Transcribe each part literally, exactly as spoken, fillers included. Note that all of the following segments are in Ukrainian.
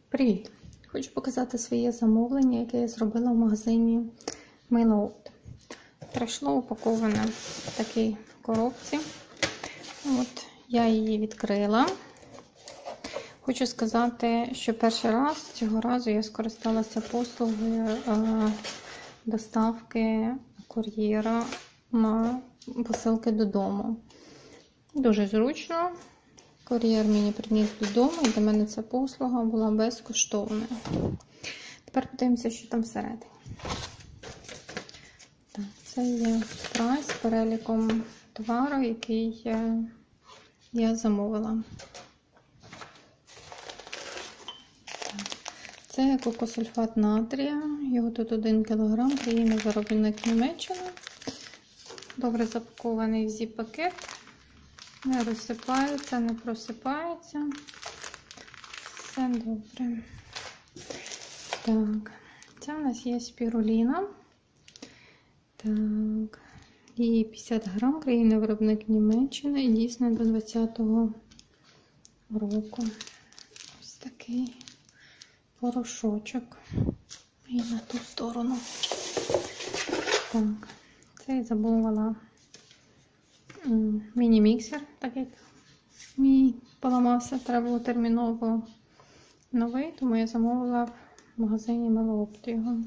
Привіт! Хочу показати своє замовлення, яке я зробила в магазині Милоопт. Прийшло упаковане в такій коробці. От, я її відкрила. Хочу сказати, що перший раз, цього разу я скористалася послугою е, доставки кур'єра на посилки додому. Дуже зручно. Кур'єр мені приніс додому, і для мене ця послуга була безкоштовною. Тепер подивимося, що там всередині. Так, це є прайс з переліком товару, який я, я замовила. Так, це кокосульфат натрія, його тут один кілограм, країна виробник Німеччина. Добре запакований в зіп-пакет. Не розсипається, не просипається. Все добре. Так, це у нас є спіруліна. Так, її п'ятдесят грам, країна виробник Німеччина і дійсно до двадцятого року. Ось такий порошочок. І на ту сторону. Так, це я замовила міні-міксер, так як мій поламався, треба було терміново новий, тому я замовила в магазині Милоопт його.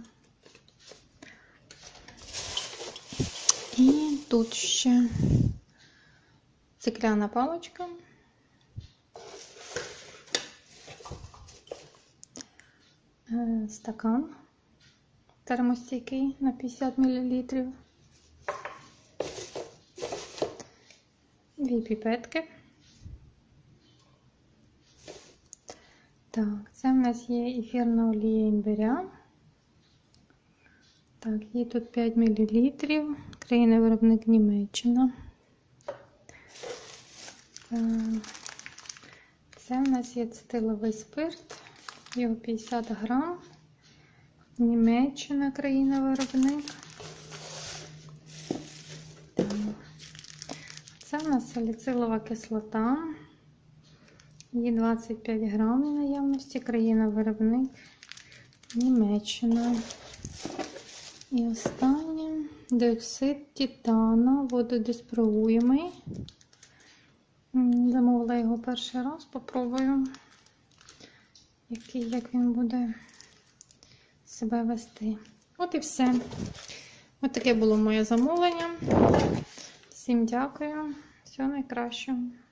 І тут ще цикляна паличка. Стакан термостійкий на п'ятдесят мілілітрів. Дві піпетки. Так, це в нас є ефірна олія імбиря. Так, її тут п'ять мілілітрів. Країна виробник Німеччина. Так. Це в нас є цитиловий спирт. Його п'ятдесят грам. Німеччина, країна виробник. Це у нас саліцилова кислота, її двадцять п'ять грам в наявності, країна виробник Німеччина. І останнє диоксид титану, вододиспробуємий. Замовила його перший раз, попробую, який, як він буде себе вести. От і все. Ось таке було моє замовлення. Всім дякую. Всього найкращого.